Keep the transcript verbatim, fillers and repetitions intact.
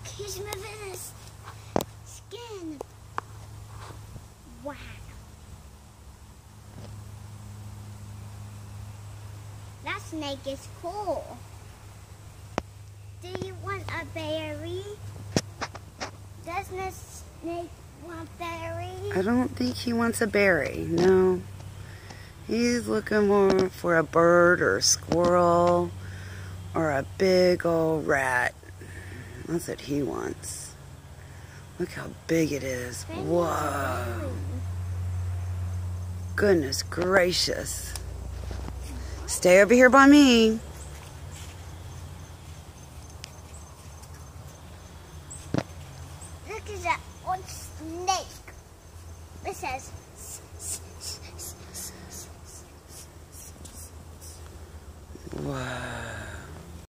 he's moving his skin. Wow. That snake is cool. Do you want a berry? Doesn't a snake want berries? I don't think he wants a berry, no. He's looking more for a bird or a squirrel or a big old rat. That's what he wants. Look how big it is. Whoa. Goodness gracious. Stay over here by me. Look at that one snake. It says